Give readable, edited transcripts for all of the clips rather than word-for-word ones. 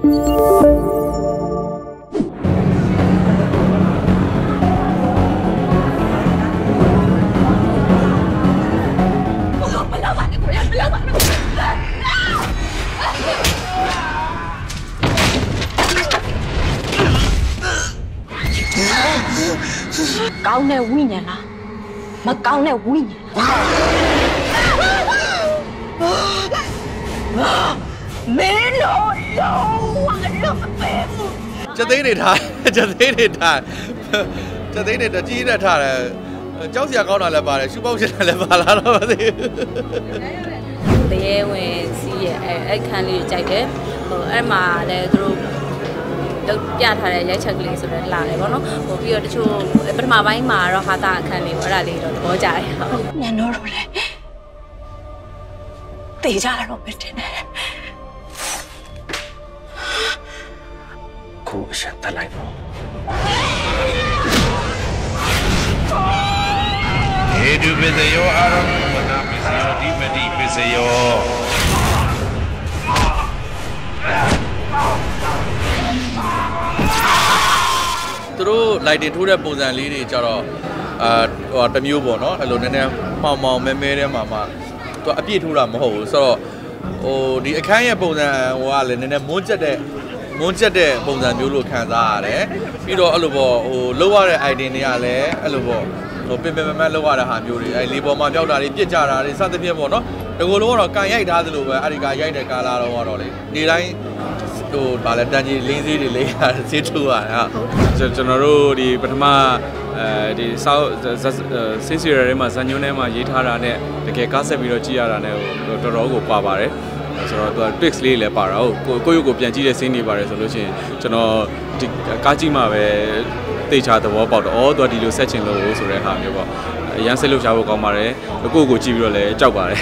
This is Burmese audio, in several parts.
ကောင်းတဲ့ဝိညာဉ်လားမကောင်းတဲ့ဝိညာဉ်မင်းတို့လုံးဝလုံးပဲจะသိနေထားจะသိနေထားจะသိနေတကြီးနဲ့ထားတယ်ကြောက်စရာကောင်းတာလည်းပါတယ်ရှူပေါက်ချင်တာလည်းပါလာတော့မသိဘူးတရေဝင်စီးရဲ့အဲ့ခန်းလေးကြိုက်တယ်ဟိုအဲ့မှာလည်းသူတို့ပြထားတဲ့ရိုက်ချက်ကလေးဆိုတော့လာတယ်ဗောနော်ဟိုပြီးတော့တချို့ပထမပိုင်းမှာတော့ဟာတာအခန်းလေးအဲ့ဒါလေးတော့သဘောကျတယ်ညံတော့လေတေးကြတော့မတင်နဲ့ကိုအရှက်တက်လိုက်ပေါ့ဟေတုပစ္စယောအာရမဝနာပစ္စယောဒီမတိပစ္စယောသူတို့လိုက်တင်ထိုးတဲ့ပုံစံလေးတွေကြတော့ဟိုတမျိုးပေါ့နော်အဲ့လိုနည်းနည်းမှောင်မဲမဲထဲမှာသူအပြည့်ထိုးတာမဟုတ်ဘူးဆိုတော့ဟိုဒီအခန်းရဲ့ပုံစံဟိုကလည်းနည်းနည်းမွန်းကျက်တဲ့ပုံစံမျိုးလို့ခံစားရတယ်ပြီးတော့အဲ့လိုပေါ့ဟိုလောက်ရတဲ့ item တွေကလည်းအဲ့လိုပေါ့ဟိုပင်မလောက်ရတဲ့ဟာမျိုးတွေအဲ့လေပေါ်မှာပြောက်တာတွေပြစ်ကြတာတွေစသဖြင့်ပေါ့နော်တကူလုံးကတော့ကန်ရိုက်ထားသလိုပဲအဲ့ဒီကရိုက်တဲ့ကာလာတော့လေဒီတိုင်းဟိုဗာလဲတန်ကြီးလင်းစည်းတွေလေးဈေးထိုးရတယ်ဟုတ်ကျွန်တော်တို့ဒီပထမဒီစောက်ဆင်းစီရထဲမှာဇန်ညွန်းထဲမှာရေးထားတာနဲ့တကယ်ကားဆက်ပြီးတော့ကြည့်ရတာနဲ့တော်တော်ကိုပါပါတယ်ဆိုတော့သူက tricks လေးလည်းပါတာဟုတ်ကိုရုပ်ကိုပြန်ကြည့်တဲ့ scene တွေပါတယ်ဆိုလို့ရှိရင်ကျွန်တော်ဒီကားကြည့်မှပဲသိချာသဘောပေါက်တော့သူကဒီလိုဆက်ချင်လို့ဆိုတဲ့ဟာမျိုးပေါ့အရန်ဆက်လုပ်ချဖို့ကောင်းပါတယ်ကိုကြည့်ပြီးတော့လည်းကြောက်ပါတယ်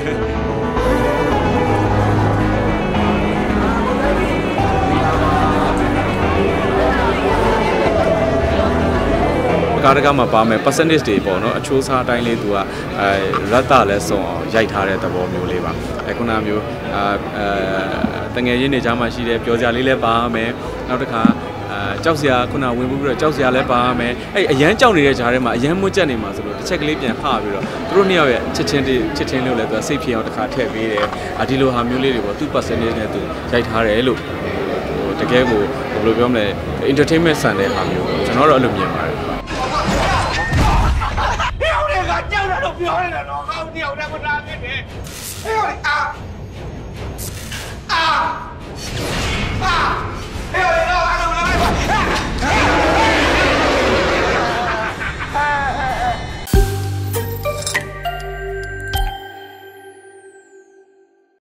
ကားတကားမှာပါမယ် percentage တွေပေါ့နော်အချိုးစားအတိုင်းလေးသူကရတ်တာလည်းစုံအောင်ရိုက်ထားတဲ့သဘောမျိုးလေးပါခုနမျိုးတငယ်ချင်းတွေကြားမှာရှိတဲ့ပျော်စရာလေးလည်းပါမယ်နောက်တစ်ခါကြောက်စရာခုနဝင်ပြီးတော့ကြောက်စရာလည်းပါမယ်အဲ့အရန်ကြောက်နေတဲ့ကြားထဲမှာအရန်မွတ်ကျက်နေမှာဆိုလို့တစ်ချက်ကလေးပြန်ခါပြီးတော့သူတို့နှစ်ယောက်ရဲ့ချစ်ချင်းလို့လည်းသူကစိတ်ဖြစ်အောင်တစ်ခါထည့်ပေးတယ်ဒီလိုဟာမျိုးလေးတွေပေါ့သူ percentage နဲ့သူရိုက်ထားတယ်လို့တကယ်ကိုဘယ်လိုပြောမလဲ entertainment ဆန်တဲ့ဟာမျိုးကျွန်တော်တော့အဲ့လိုမြင်ပါတယ်ကြောက်တာတော့ပြောနေတာတော့ကောင်းတယောက်တည်းမလားဖြစ်နေဟဲ့အာ